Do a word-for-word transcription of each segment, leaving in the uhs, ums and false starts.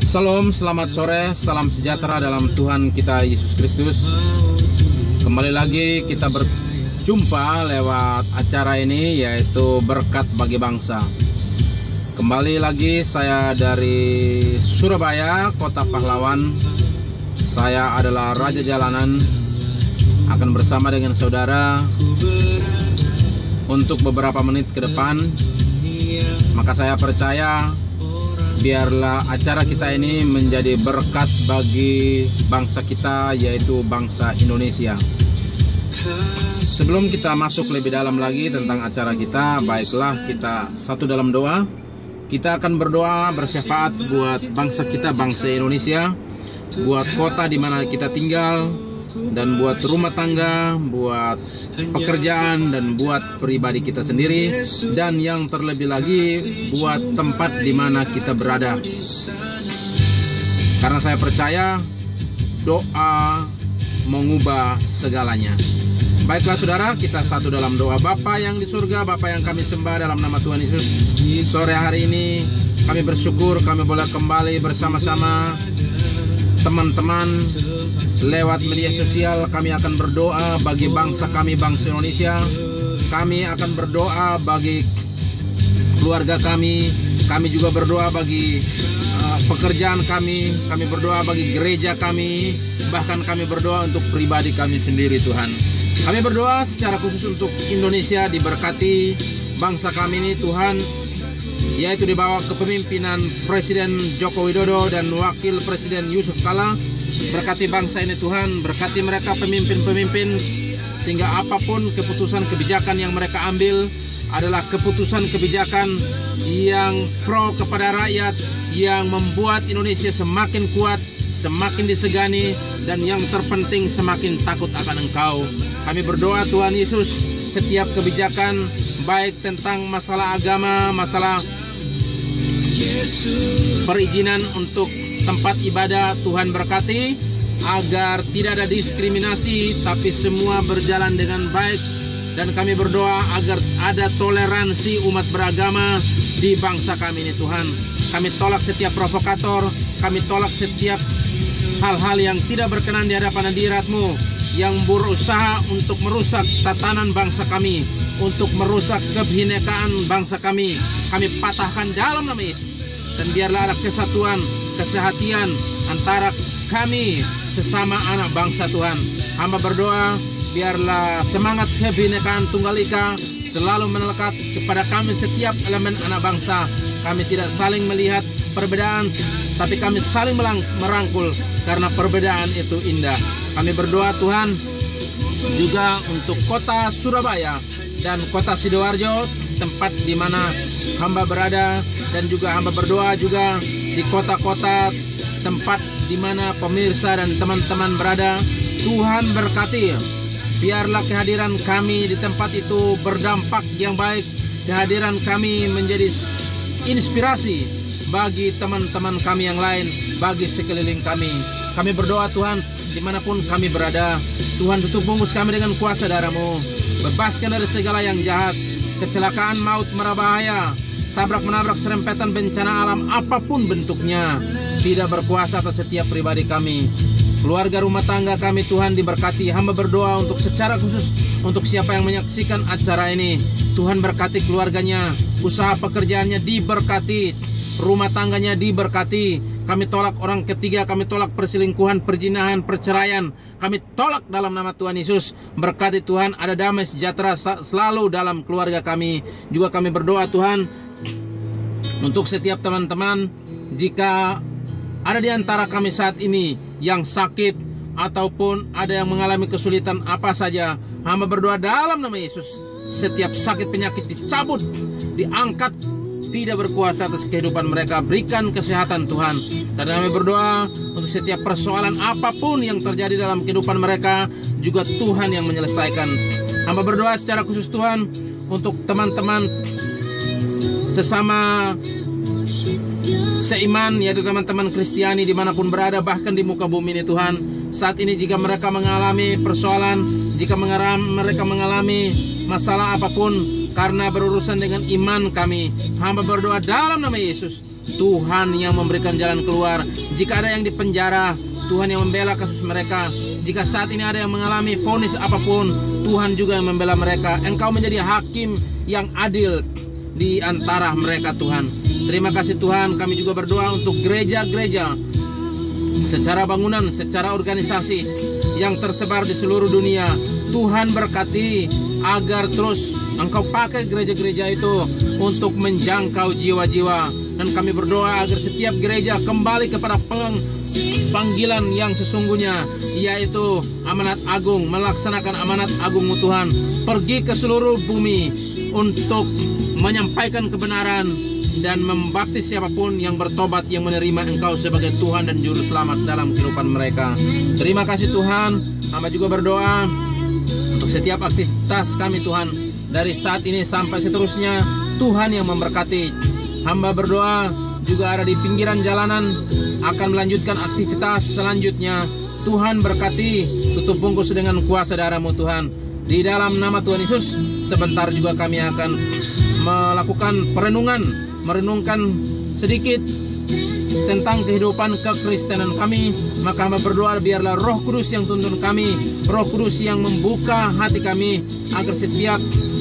Salam, selamat sore, salam sejahtera dalam Tuhan kita Yesus Kristus. Kembali lagi kita berjumpa lewat acara ini, yaitu Berkat Bagi Bangsa. Kembali lagi saya dari Surabaya, Kota Pahlawan. Saya adalah Raja Jalanan, akan bersama dengan saudara untuk beberapa menit ke depan. Maka saya percaya biarlah acara kita ini menjadi berkat bagi bangsa kita, yaitu bangsa Indonesia. Sebelum kita masuk lebih dalam lagi tentang acara kita, baiklah kita satu dalam doa. Kita akan berdoa bersyafaat buat bangsa kita, bangsa Indonesia, buat kota di mana kita tinggal, dan buat rumah tangga, buat pekerjaan, dan buat pribadi kita sendiri, dan yang terlebih lagi buat tempat di mana kita berada. Karena saya percaya doa mengubah segalanya. Baiklah saudara, kita satu dalam doa. Bapa yang di surga, Bapa yang kami sembah dalam nama Tuhan Yesus, sore hari ini kami bersyukur kami boleh kembali bersama-sama teman-teman lewat media sosial. Kami akan berdoa bagi bangsa kami, bangsa Indonesia. Kami akan berdoa bagi keluarga kami. Kami juga berdoa bagi uh, pekerjaan kami. Kami berdoa bagi gereja kami. Bahkan kami berdoa untuk pribadi kami sendiri, Tuhan. Kami berdoa secara khusus untuk Indonesia, diberkati bangsa kami ini, Tuhan, yaitu di bawah kepemimpinan Presiden Joko Widodo dan Wakil Presiden Yusuf Kala. Berkati bangsa ini Tuhan, berkati mereka pemimpin-pemimpin, sehingga apapun keputusan kebijakan yang mereka ambil adalah keputusan kebijakan yang pro kepada rakyat, yang membuat Indonesia semakin kuat, semakin disegani, dan yang terpenting semakin takut akan Engkau. Kami berdoa Tuhan Yesus, setiap kebijakan baik tentang masalah agama, masalah perizinan untuk tempat ibadah, Tuhan berkati agar tidak ada diskriminasi, tapi semua berjalan dengan baik. Dan kami berdoa agar ada toleransi umat beragama di bangsa kami ini, Tuhan. Kami tolak setiap provokator, kami tolak setiap hal-hal yang tidak berkenan di hadapan hadirat-Mu, yang berusaha untuk merusak tatanan bangsa kami, untuk merusak kebinekaan bangsa kami. Kami patahkan dalam nama Yesus. Dan biarlah ada kesatuan, kesehatian antara kami sesama anak bangsa, Tuhan. Hamba berdoa biarlah semangat kebinekaan Tunggal Ika selalu melekat kepada kami setiap elemen anak bangsa. Kami tidak saling melihat perbedaan, tapi kami saling merangkul karena perbedaan itu indah. Kami berdoa Tuhan juga untuk kota Surabaya dan kota Sidoarjo, tempat di mana hamba berada, dan juga hamba berdoa juga di kota-kota tempat di mana pemirsa dan teman-teman berada. Tuhan berkati, biarlah kehadiran kami di tempat itu berdampak yang baik. Kehadiran kami menjadi inspirasi bagi teman-teman kami yang lain, bagi sekeliling kami. Kami berdoa Tuhan, dimanapun kami berada, Tuhan tutup bungkus kami dengan kuasa darah-Mu. Bebaskan dari segala yang jahat, kecelakaan, maut, mara bahaya, tabrak-menabrak, serempetan bencana alam apapun bentuknya, tidak berkuasa atas setiap pribadi kami. Keluarga rumah tangga kami Tuhan diberkati. Hamba berdoa untuk secara khusus untuk siapa yang menyaksikan acara ini. Tuhan berkati keluarganya, usaha pekerjaannya diberkati, rumah tangganya diberkati. Kami tolak orang ketiga, kami tolak perselingkuhan, perzinahan, perceraian. Kami tolak dalam nama Tuhan Yesus. Berkati Tuhan, ada damai sejahtera selalu dalam keluarga kami. Juga kami berdoa Tuhan untuk setiap teman-teman, jika ada di antara kami saat ini yang sakit ataupun ada yang mengalami kesulitan apa saja, hamba berdoa dalam nama Yesus, setiap sakit penyakit dicabut, diangkat, tidak berkuasa atas kehidupan mereka. Berikan kesehatan Tuhan. Dan kami berdoa untuk setiap persoalan apapun yang terjadi dalam kehidupan mereka, juga Tuhan yang menyelesaikan. Hamba berdoa secara khusus Tuhan untuk teman-teman sesama seiman, yaitu teman-teman Kristiani dimanapun berada, bahkan di muka bumi ini Tuhan. Saat ini jika mereka mengalami persoalan, jika mereka mengalami masalah apapun karena berurusan dengan iman kami, hamba berdoa dalam nama Yesus, Tuhan yang memberikan jalan keluar. Jika ada yang di penjara, Tuhan yang membela kasus mereka. Jika saat ini ada yang mengalami vonis apapun, Tuhan juga yang membela mereka. Engkau menjadi hakim yang adil di antara mereka, Tuhan. Terima kasih Tuhan. Kami juga berdoa untuk gereja-gereja secara bangunan, secara organisasi yang tersebar di seluruh dunia. Tuhan berkati agar terus Engkau pakai gereja-gereja itu untuk menjangkau jiwa-jiwa. Dan kami berdoa agar setiap gereja kembali kepada panggilan yang sesungguhnya, yaitu amanat agung, melaksanakan amanat agungmu Tuhan. Pergi ke seluruh bumi untuk menyampaikan kebenaran dan membaptis siapapun yang bertobat, yang menerima Engkau sebagai Tuhan dan Juru Selamat dalam kehidupan mereka. Terima kasih Tuhan. Hamba juga berdoa untuk setiap aktivitas kami Tuhan, dari saat ini sampai seterusnya, Tuhan yang memberkati. Hamba berdoa juga ada di pinggiran jalanan akan melanjutkan aktivitas selanjutnya. Tuhan berkati, tutup bungkus dengan kuasa darah-Mu Tuhan. Di dalam nama Tuhan Yesus, sebentar juga kami akan melakukan perenungan, merenungkan sedikit tentang kehidupan kekristenan kami. Maka hamba berdoa biarlah Roh Kudus yang tuntun kami, Roh Kudus yang membuka hati kami, agar setiap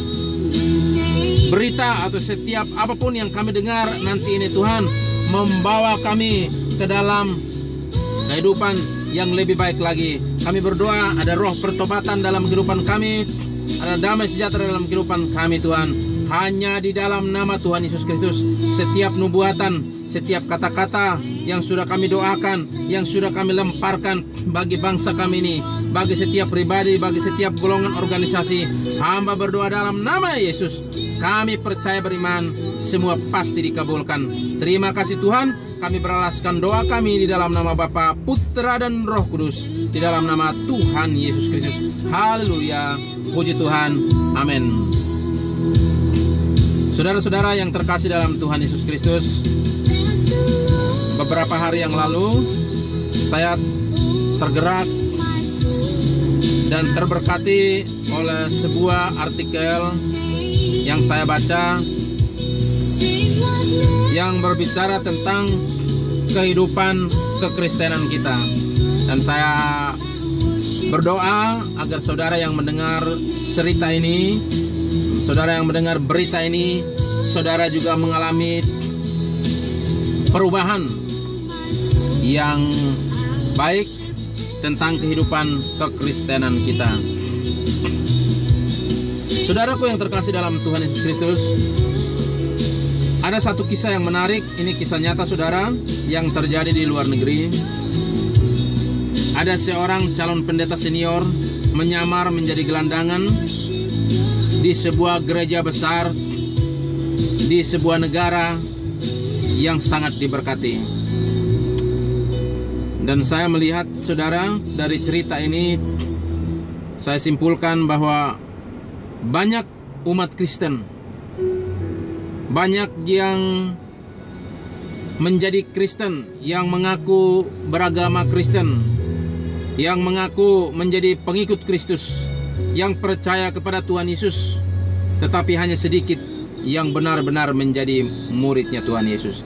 berita atau setiap apapun yang kami dengar nanti ini Tuhan membawa kami ke dalam kehidupan yang lebih baik lagi. Kami berdoa ada roh pertobatan dalam kehidupan kami, ada damai sejahtera dalam kehidupan kami Tuhan. Hanya di dalam nama Tuhan Yesus Kristus, setiap nubuatan, setiap kata-kata yang sudah kami doakan, yang sudah kami lemparkan bagi bangsa kami ini, bagi setiap pribadi, bagi setiap golongan organisasi, hamba berdoa dalam nama Yesus. Kami percaya beriman, semua pasti dikabulkan. Terima kasih Tuhan. Kami beralaskan doa kami di dalam nama Bapa, Putra dan Roh Kudus, di dalam nama Tuhan Yesus Kristus. Haleluya. Puji Tuhan. Amin. Saudara-saudara yang terkasih dalam Tuhan Yesus Kristus, beberapa hari yang lalu saya tergerak dan terberkati oleh sebuah artikel yang saya baca yang berbicara tentang kehidupan kekristenan kita. Dan saya berdoa agar saudara yang mendengar cerita ini, saudara yang mendengar berita ini, saudara juga mengalami perubahan yang baik tentang kehidupan kekristenan kita. Saudaraku yang terkasih dalam Tuhan Yesus Kristus, ada satu kisah yang menarik. Ini kisah nyata saudara, yang terjadi di luar negeri. Ada seorang calon pendeta senior menyamar menjadi gelandangan di sebuah gereja besar di sebuah negara yang sangat diberkati. Dan saya melihat saudara, dari cerita ini saya simpulkan bahwa banyak umat Kristen, banyak yang menjadi Kristen, yang mengaku beragama Kristen, yang mengaku menjadi pengikut Kristus, yang percaya kepada Tuhan Yesus, tetapi hanya sedikit yang benar-benar menjadi muridnya Tuhan Yesus.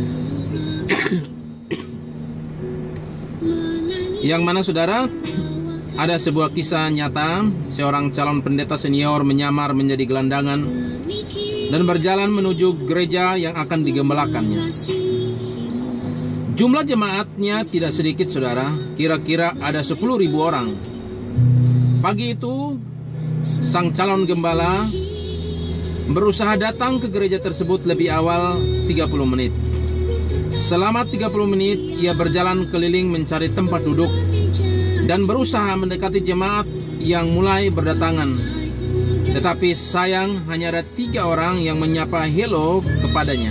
Yang mana saudara, ada sebuah kisah nyata, seorang calon pendeta senior menyamar menjadi gelandangan dan berjalan menuju gereja yang akan digembalakannya. Jumlah jemaatnya tidak sedikit saudara, kira-kira ada sepuluh ribu orang. Pagi itu, sang calon gembala berusaha datang ke gereja tersebut lebih awal tiga puluh menit. Selama tiga puluh menit, ia berjalan keliling mencari tempat duduk dan berusaha mendekati jemaat yang mulai berdatangan. Tetapi sayang, hanya ada tiga orang yang menyapa hello kepadanya.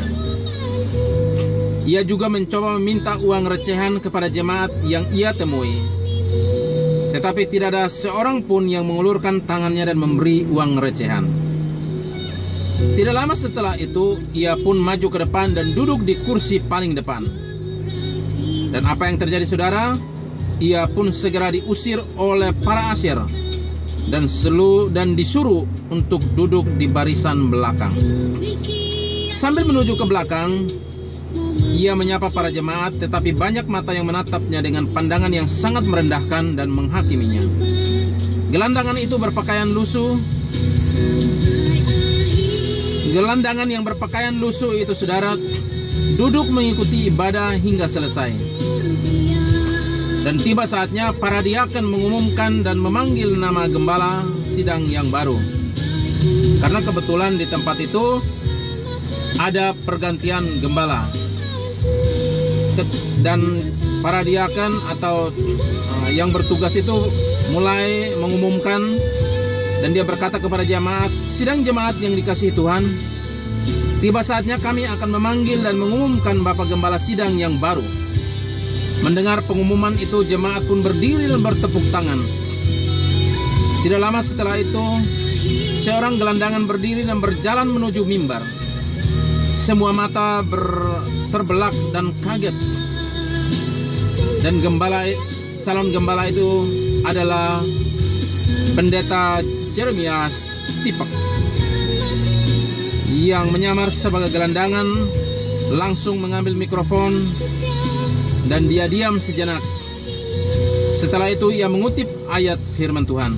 Ia juga mencoba meminta uang recehan kepada jemaat yang ia temui. Tetapi tidak ada seorang pun yang mengulurkan tangannya dan memberi uang recehan. Tidak lama setelah itu, ia pun maju ke depan dan duduk di kursi paling depan. Dan apa yang terjadi saudara? Ia pun segera diusir oleh para asyir dan selu dan disuruh untuk duduk di barisan belakang. Sambil menuju ke belakang, Ia menyapa para jemaat, tetapi banyak mata yang menatapnya dengan pandangan yang sangat merendahkan dan menghakiminya. Gelandangan itu berpakaian lusuh. Gelandangan yang berpakaian lusuh itu, saudara, duduk mengikuti ibadah hingga selesai. Dan tiba saatnya para diaken mengumumkan dan memanggil nama gembala sidang yang baru. Karena kebetulan di tempat itu ada pergantian gembala. Dan para diaken atau uh, yang bertugas itu mulai mengumumkan, dan dia berkata kepada jemaat, "Sidang jemaat yang dikasihi Tuhan, tiba saatnya kami akan memanggil dan mengumumkan Bapak Gembala sidang yang baru." Mendengar pengumuman itu, jemaat pun berdiri dan bertepuk tangan. Tidak lama setelah itu, seorang gelandangan berdiri dan berjalan menuju mimbar. Semua mata ber, terbelak dan kaget. Dan gembala, calon gembala itu adalah pendeta Jeremias Tipak, yang menyamar sebagai gelandangan langsung mengambil mikrofon dan dia diam sejenak. Setelah itu ia mengutip ayat firman Tuhan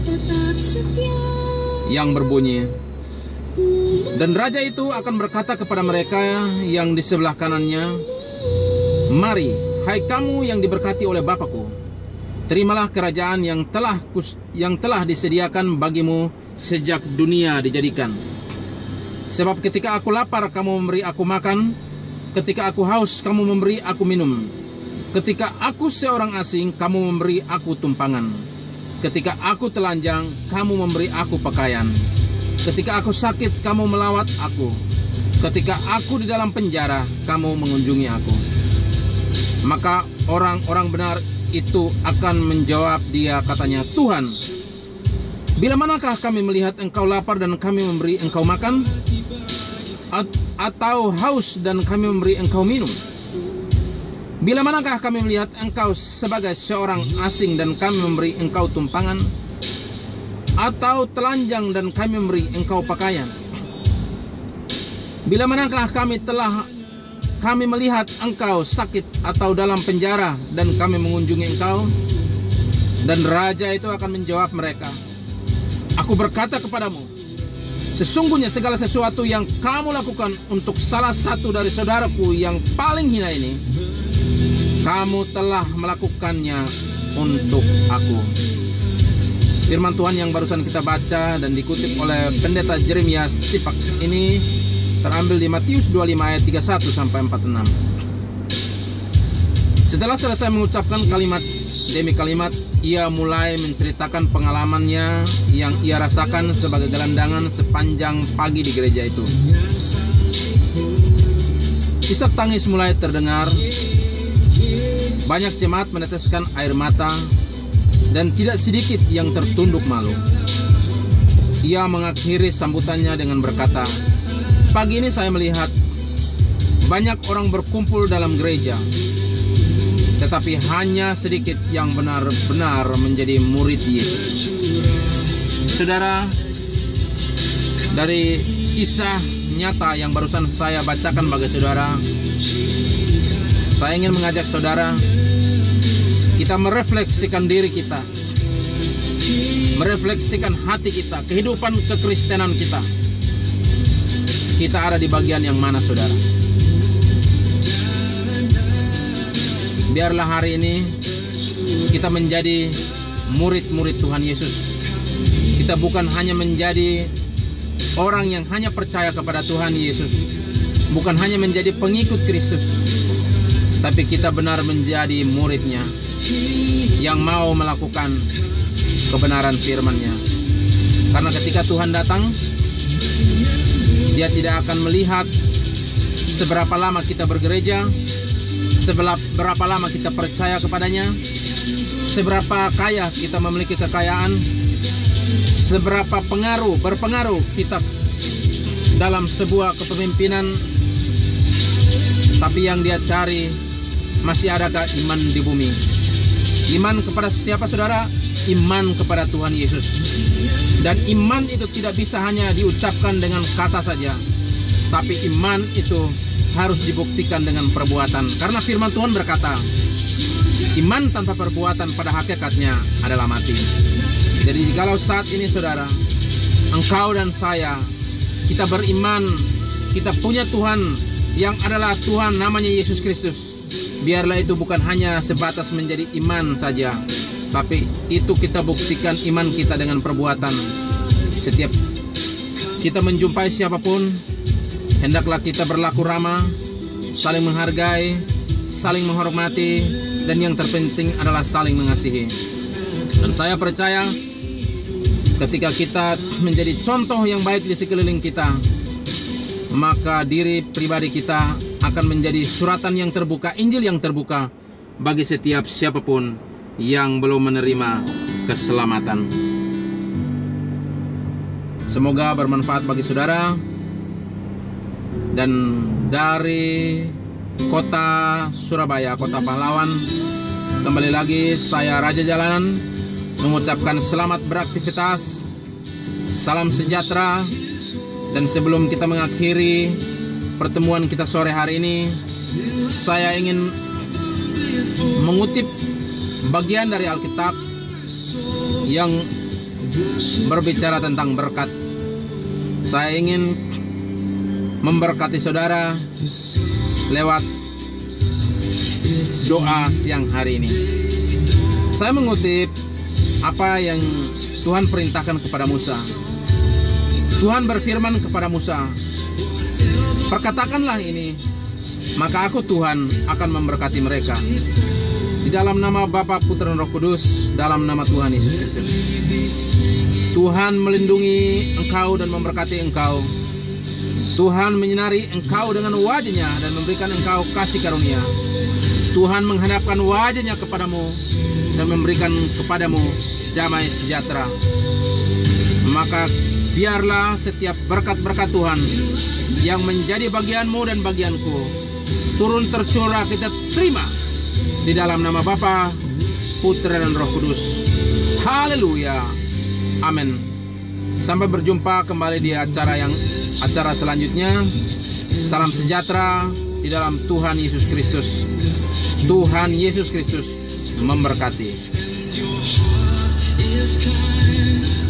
yang berbunyi, "Dan raja itu akan berkata kepada mereka yang di sebelah kanannya, 'Mari, hai kamu yang diberkati oleh Bapakku, terimalah kerajaan yang telah yang telah disediakan bagimu sejak dunia dijadikan. Sebab ketika aku lapar, kamu memberi aku makan. Ketika aku haus, kamu memberi aku minum. Ketika aku seorang asing, kamu memberi aku tumpangan. Ketika aku telanjang, kamu memberi aku pakaian. Ketika aku sakit, kamu melawat aku. Ketika aku di dalam penjara, kamu mengunjungi aku.' Maka orang-orang benar itu akan menjawab dia, katanya, 'Tuhan, bila manakah kami melihat engkau lapar dan kami memberi engkau makan? Atau haus dan kami memberi engkau minum? Bila manakah kami melihat engkau sebagai seorang asing dan kami memberi engkau tumpangan? Atau telanjang dan kami memberi engkau pakaian? Bila manakah kami telah kami melihat engkau sakit atau dalam penjara dan kami mengunjungi engkau?' Dan raja itu akan menjawab mereka, 'Aku berkata kepadamu, sesungguhnya segala sesuatu yang kamu lakukan untuk salah satu dari saudaraku yang paling hina ini, kamu telah melakukannya untuk aku.'" Firman Tuhan yang barusan kita baca dan dikutip oleh pendeta Jeremias Tipak ini terambil di Matius dua puluh lima ayat tiga puluh satu sampai empat puluh enam. Setelah selesai mengucapkan kalimat demi kalimat, ia mulai menceritakan pengalamannya yang ia rasakan sebagai gelandangan sepanjang pagi di gereja itu. Isak tangis mulai terdengar. Banyak jemaat meneteskan air mata dan tidak sedikit yang tertunduk malu. Ia mengakhiri sambutannya dengan berkata, "Pagi ini saya melihat banyak orang berkumpul dalam gereja, tetapi hanya sedikit yang benar-benar menjadi murid Yesus." Saudara, dari kisah nyata yang barusan saya bacakan bagi saudara, saya ingin mengajak saudara kita merefleksikan diri kita, merefleksikan hati kita, kehidupan kekristenan kita. Kita ada di bagian yang mana, saudara? Biarlah hari ini kita menjadi murid-murid Tuhan Yesus. Kita bukan hanya menjadi orang yang hanya percaya kepada Tuhan Yesus, bukan hanya menjadi pengikut Kristus, tapi kita benar menjadi murid-Nya yang mau melakukan kebenaran firman-Nya. Karena ketika Tuhan datang, Dia tidak akan melihat seberapa lama kita bergereja, seberapa lama kita percaya kepadanya, seberapa kaya kita memiliki kekayaan, seberapa pengaruh, berpengaruh kita dalam sebuah kepemimpinan. Tapi yang Dia cari, masih adakah iman di bumi? Iman kepada siapa, saudara? Iman kepada Tuhan Yesus. Dan iman itu tidak bisa hanya diucapkan dengan kata saja, tapi iman itu harus dibuktikan dengan perbuatan. Karena firman Tuhan berkata, iman tanpa perbuatan pada hakikatnya adalah mati. Jadi kalau saat ini saudara, engkau dan saya, kita beriman, kita punya Tuhan yang adalah Tuhan, namanya Yesus Kristus. Biarlah itu bukan hanya sebatas menjadi iman saja, tapi itu kita buktikan iman kita dengan perbuatan. Setiap kita menjumpai siapapun, hendaklah kita berlaku ramah, saling menghargai, saling menghormati, dan yang terpenting adalah saling mengasihi. Dan saya percaya ketika kita menjadi contoh yang baik di sekeliling kita, maka diri pribadi kita akan menjadi suratan yang terbuka, Injil yang terbuka bagi setiap siapapun yang belum menerima keselamatan. Semoga bermanfaat bagi saudara. Dan dari kota Surabaya, kota pahlawan, kembali lagi saya Raja Jalanan mengucapkan selamat beraktivitas, salam sejahtera. Dan sebelum kita mengakhiri pertemuan kita sore hari ini, saya ingin mengutip bagian dari Alkitab yang berbicara tentang berkat. Saya ingin memberkati saudara lewat doa siang hari ini. Saya mengutip apa yang Tuhan perintahkan kepada Musa. Tuhan berfirman kepada Musa, perkatakanlah ini, maka aku Tuhan akan memberkati mereka. Di dalam nama Bapa, Putra, dan Roh Kudus, dalam nama Tuhan Yesus Kristus. Tuhan melindungi engkau dan memberkati engkau. Tuhan menyinari engkau dengan wajah-Nya dan memberikan engkau kasih karunia. Tuhan menghadapkan wajah-Nya kepadamu dan memberikan kepadamu damai sejahtera. Maka biarlah setiap berkat-berkat Tuhan yang menjadi bagianmu dan bagianku turun tercurah, kita terima di dalam nama Bapa, Putra, dan Roh Kudus. Haleluya. Amin. Sampai berjumpa kembali di acara yang acara selanjutnya. Salam sejahtera di dalam Tuhan Yesus Kristus. Tuhan Yesus Kristus memberkati.